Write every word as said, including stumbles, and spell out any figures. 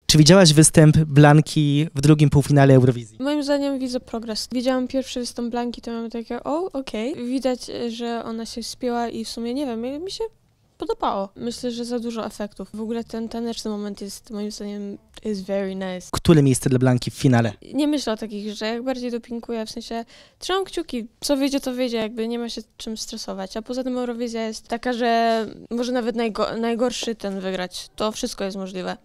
Czy widziałaś występ Blanki w drugim półfinale Eurowizji? Moim zdaniem widzę progres. Widziałam pierwszy występ Blanki, to miałam takie, o, okej. Okay. Widać, że ona się spięła i w sumie, nie wiem, mi się podobało. Myślę, że za dużo efektów. W ogóle ten taneczny moment jest, moim zdaniem, is very nice. Które miejsce dla Blanki w finale? Nie myślę o takich rzeczach, bardziej dopinguję, w sensie trzymam kciuki, co wyjdzie, to wyjdzie, jakby nie ma się czym stresować. A poza tym Eurowizja jest taka, że może nawet najgo- najgorszy ten wygrać. To wszystko jest możliwe.